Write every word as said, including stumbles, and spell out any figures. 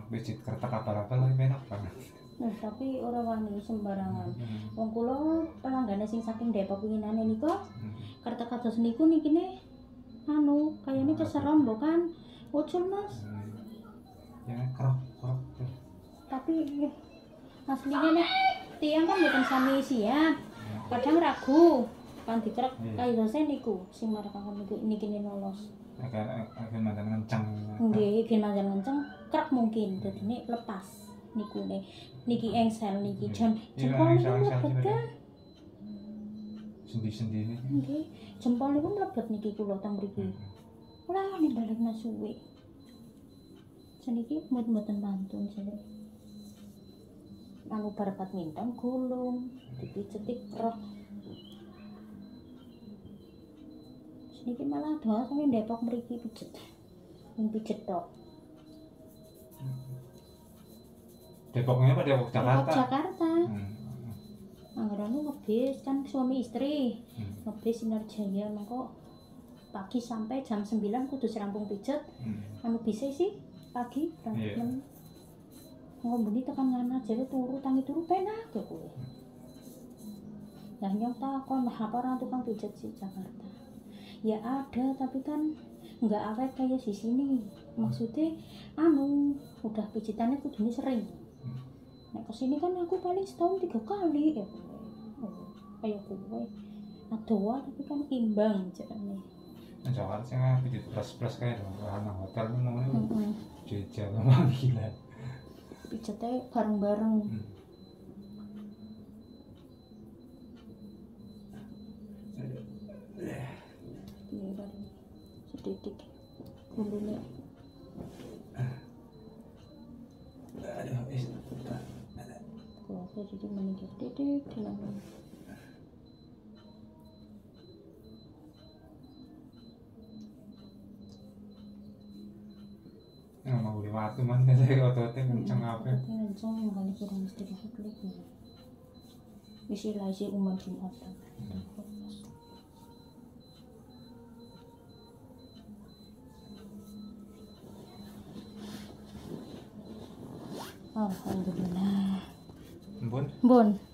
pijit kertas abal-abal lebih enak banget. Nah, tapi ora wani sembarangan. Wong kula pelanggane sing saking Depok winginane niku kertas kados niku nikine anu kayaknya keserem bukan ucul Mas. Ya kerok kerok. Tapi aslinya nih tiang kan bukan sami siap. Kadang ragu kan dikerek kaya dosen niku sing marang niku niki lolos. Agak agak mandan kenceng. Nggih, gen mandan kenceng krek mungkin dadine lepas niku ne. Niki engsel niki jan jempol niku mlebet. Sendi-sendi ini. Nggih, jempol niku mlebet niki kula teng mriki. Ora ning balik suwe. Seniki mut-muten pantun jare. Anu bar badminton gulung, dipijet krek. Niki malah doa sampe Depok mriki pijet. Ning pijet tok. Depoknya apa Depok Jakarta? Depok Jakarta. Hmm. Anggarane ngebis kan suami istri. Hmm. Ngebis Sinarjaya mengko pagi sampai jam sembilan kudu rampung pijet. Hmm. Anu bisa sih pagi berangkat. Yeah. Ngombeni tekan ngana jare turu tangi turu penak ya kowe. Lah nyong takon apa ora tukang pijet sih Jakarta. Ya ada tapi kan nggak awet kayak di sini. Maksudnya anu udah pijitannya kudune sering. Nek kesini kan aku paling setahun tiga kali ya kowe. Oh, kayak kowe. Adoa tapi kan imbang jarane. Nah, Jakarta sih nggak pijit plus-plus kayak anak hotel nih mau nih jejak memang gila. Pijetnya bareng-bareng. Hmm. Ini bareng sedikit bumbunya. Aduh, is. Kalau saya jadi meninggal titik dalam. Nggak mau lewat tuh man, saya ototnya kenceng apa? Kenceng, makanya kurang istirahat lagi. Istilah isi umat Jumat. Alhamdulillah. Bun. Bun.